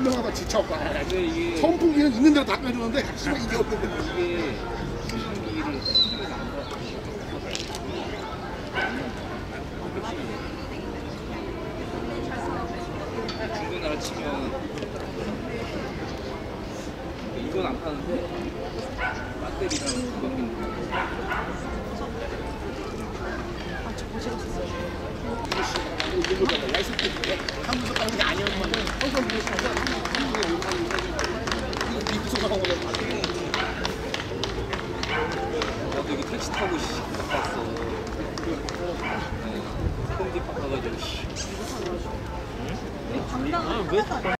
운동하다 지쳐갖고 이게 선풍기는 있는 대로 다 빼주는데 씨발 이게 없는데 이게 기기를 중고 나라 치면 이건 안 파는데 배터리랑 그거는 이거 뭐잖아 야이스트 한국에서 파는 게 아니었는데 한국에서